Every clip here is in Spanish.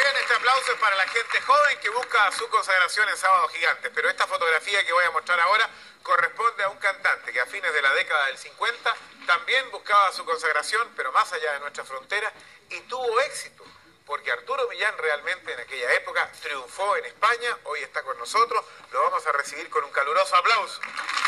bien, este aplauso es para la gente joven que busca su consagración en Sábado Gigante. Pero esta fotografía que voy a mostrar ahora corresponde a un cantante que a fines de la década del 50 también buscaba su consagración, pero más allá de nuestra frontera, y tuvo éxito. Porque Arturo Millán realmente en aquella época triunfó en España, hoy está con nosotros, lo vamos a recibir con un caluroso aplauso.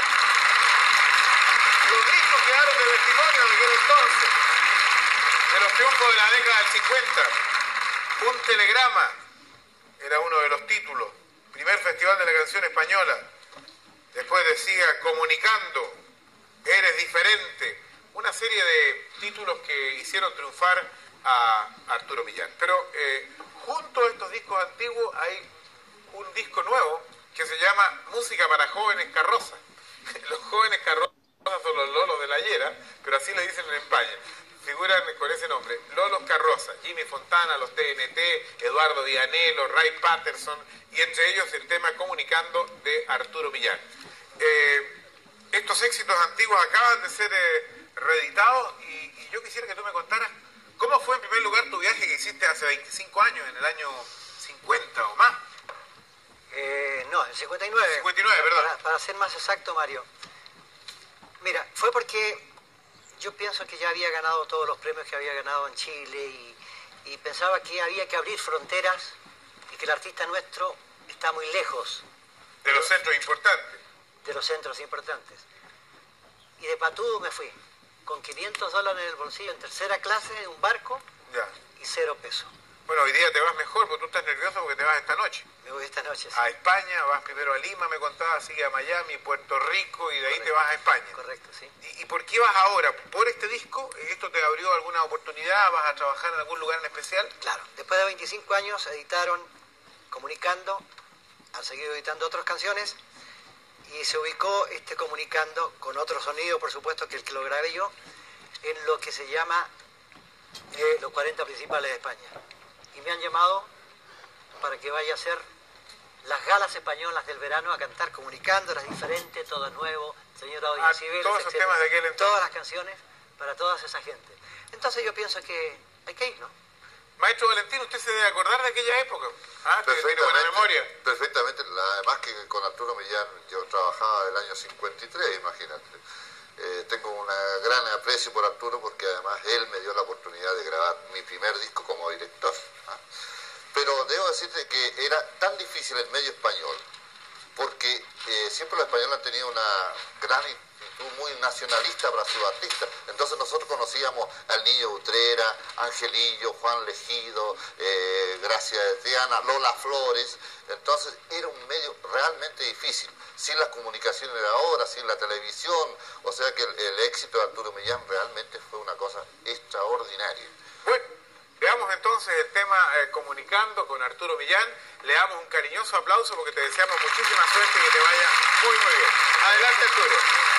Los discos quedaron de testimonio de aquel entonces, de los triunfos de la década del 50. Un telegrama era uno de los títulos. Primer Festival de la Canción Española. Después decía Comunicando, Eres Diferente. Una serie de títulos que hicieron triunfar a Arturo Millán. Pero junto a estos discos antiguos hay un disco nuevo que se llama Música para Jóvenes Carroza. Los jóvenes carrozas son los lolos de la Llera, pero así le dicen en España. Figuran con ese nombre, Lolos Carroza, Jimmy Fontana, los TNT, Eduardo Dianello, Ray Patterson, y entre ellos el tema Comunicando de Arturo Millán. Estos éxitos antiguos acaban de ser reeditados y yo quisiera que tú me contaras cómo fue en primer lugar tu viaje que hiciste hace 25 años, en el año 50 o más. No, el 59. 59, ¿verdad? Para ser más exacto, Mario. Mira, fue porque yo pienso que ya había ganado todos los premios que había ganado en Chile y pensaba que había que abrir fronteras y que el artista nuestro está muy lejos. De los centros importantes. De los centros importantes. Y de patudo me fui, con $500 en el bolsillo, en tercera clase, en un barco, Ya. y 0 pesos. Bueno, hoy día te vas mejor porque tú estás nervioso porque te vas esta noche. Me voy esta noche, sí. A España, vas primero a Lima, me contabas, sigue a Miami, Puerto Rico y de ahí te vas a España. Correcto, sí. ¿Y por qué vas ahora? ¿Por este disco? ¿Esto te abrió alguna oportunidad? ¿Vas a trabajar en algún lugar en especial? Claro, después de 25 años editaron Comunicando, han seguido editando otras canciones y se ubicó este Comunicando con otro sonido, por supuesto, que el que lo grabé yo, en lo que se llama los 40 principales de España. Y me han llamado para que vaya a hacer las galas españolas del verano a cantar Comunicando, Eres Diferente, Todo Nuevo, Señora Oye Cibeles, todos esos etcétera. temas de aquel entonces. Todas las canciones para toda esa gente. Entonces yo pienso que hay que ir, ¿no? Maestro Valentín, ¿usted se debe acordar de aquella época? ¿Ah? ¿Tiene buena memoria? Perfectamente. Además que con Arturo Millán yo trabajaba el año 53, imagínate. Tengo un gran aprecio por Arturo porque además él me dio la oportunidad de grabar mi primer disco como director. Pero debo decirte que era tan difícil el medio español porque siempre los españoles han tenido una gran actitud muy nacionalista para sus artistas. Entonces nosotros conocíamos al Niño Utrera, Angelillo, Juan Legido, Gracia de Triana, Lola Flores. Entonces era un medio realmente difícil, sin las comunicaciones de ahora, sin la televisión. O sea que el éxito de Arturo Millán realmente fue una cosa extraordinaria. Bueno, veamos entonces el tema Comunicando con Arturo Millán. Le damos un cariñoso aplauso porque te deseamos muchísima suerte y que te vaya muy muy bien. Adelante, Arturo.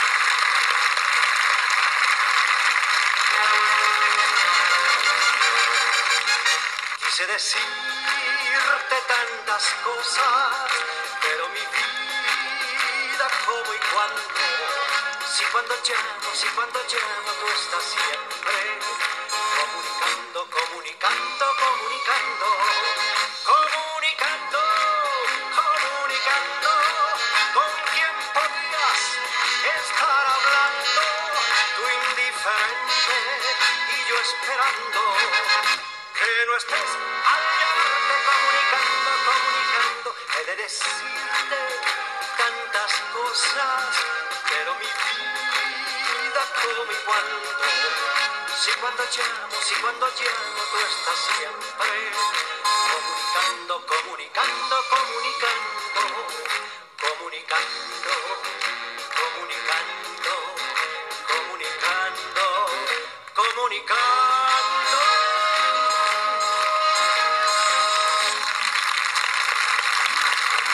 Quise decirte tantas cosas, pero mi vida como y cuando, si cuando llamo tú estás siempre comunicando, comunicando, comunicando, comunicando, comunicando, con quien podías estar hablando, tú indiferente y yo esperando. Que no estés al llamarte, comunicando, comunicando, he de decirte tantas cosas, pero mi vida como y cuando, si cuando llamo tú estás siempre comunicando, comunicando, comunicando, comunicando, comunicando, comunicando, comunicando.